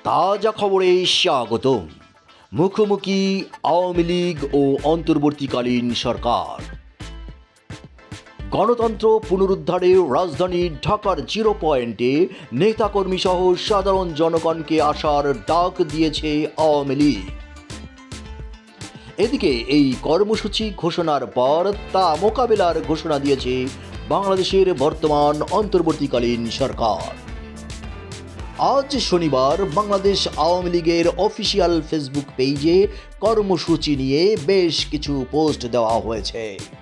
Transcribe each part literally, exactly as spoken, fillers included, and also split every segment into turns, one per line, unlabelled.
তাজা খবরে স্বাগতম। মুখোমুখি আওয়ামী লীগ ও অন্তর্বর্তীকালীন সরকার। গণতন্ত্র পুনরুদ্ধারে রাজধানী ঢাকার জিরো পয়েন্টে নেতাকর্মী সহ সাধারণ জনগণকে আসার ডাক দিয়েছে আওয়ামী লীগ। এদিকে এই কর্মসূচি ঘোষণার পর তা মোকাবেলার ঘোষণা দিয়েছে বাংলাদেশের বর্তমান অন্তর্বর্তীকালীন সরকার। আজ শনিবার বাংলাদেশ আওয়ামী লীগের অফিসিয়াল ফেসবুক পেজে কর্মসূচি নিয়ে বেশ কিছু পোস্ট দেওয়া হয়েছে।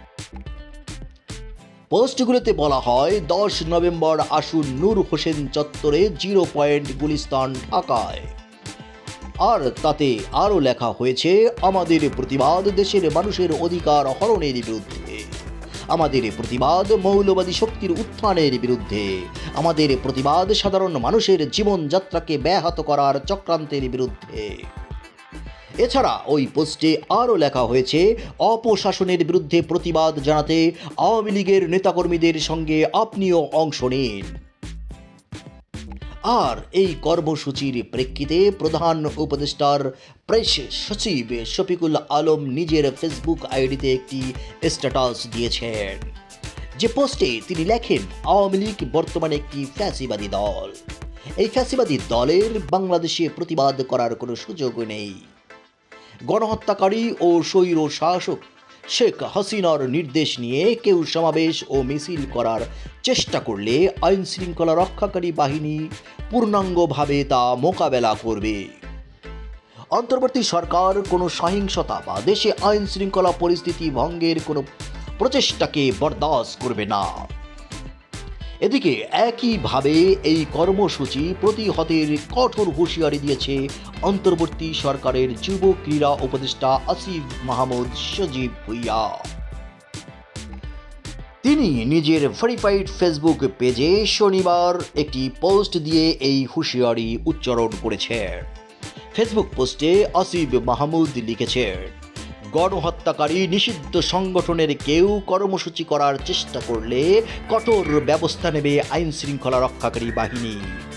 পোস্টগুলোতে বলা হয়, দশ নভেম্বর আসুন নূর হোসেন চত্বরে জিরো পয়েন্ট গুলিস্তান ঢাকায়। আর তাতে আরও লেখা হয়েছে, আমাদের প্রতিবাদ দেশের মানুষের অধিকার হরণের বিরুদ্ধে, আমাদের প্রতিবাদ মৌলবাদী শক্তির উত্থানের বিরুদ্ধে, আমাদের প্রতিবাদ সাধারণ মানুষের জীবনযাত্রাকে ব্যাহত করার চক্রান্তের বিরুদ্ধে। এছাড়া ওই পোস্টে আরও লেখা হয়েছে, অপশাসনের বিরুদ্ধে প্রতিবাদ জানাতে আওয়ামী লীগের নেতাকর্মীদের সঙ্গে আপনিও অংশ নিন। আর এই কর্মসূচির প্রেক্ষিতে প্রধান উপদেষ্টার প্রেস সচিব শফিকুল আলম নিজের ফেসবুক আইডিতে একটি স্ট্যাটাস দিয়েছেন, যে পোস্টে তিনি লেখেন, আওয়ামী লীগ বর্তমানে একটি ফ্যাসিবাদী দল। এই ফ্যাসিবাদী দলের বাংলাদেশে প্রতিবাদ করার কোনো সুযোগ নেই। গণহত্যাকারী ও স্বৈর শাসক শেখ হাসিনার নির্দেশ নিয়ে কেউ সমাবেশ ও মিছিল করার চেষ্টা করলে আইন শৃঙ্খলা রক্ষাকারী বাহিনী পূর্ণাঙ্গভাবে তা মোকাবেলা করবে। অন্তর্বর্তী সরকার কোনো সহিংসতা বা দেশে আইন শৃঙ্খলা পরিস্থিতি ভঙ্গের কোনো প্রচেষ্টাকে বরদাস্ত করবে না। এদিকে একইভাবে এই কর্মসূচি প্রতিহতের কঠোর হুঁশিয়ারি দিয়েছে অন্তর্বর্তী সরকারের যুব ক্রীড়া উপদেষ্টা আসিফ মাহমুদ সজীব ভুইয়া। তিনি নিজের ভেরিফাইড ফেসবুক পেজে শনিবার একটি পোস্ট দিয়ে এই হুঁশিয়ারি উচ্চারণ করেছেন। ফেসবুক পোস্টে আসিফ মাহমুদ লিখেছেন, গণহত্যাকারী নিষিদ্ধ সংগঠনের কেউ কর্মসূচি করার চেষ্টা করলে কঠোর ব্যবস্থা নেবে আইন শৃঙ্খলা রক্ষাকারী বাহিনী।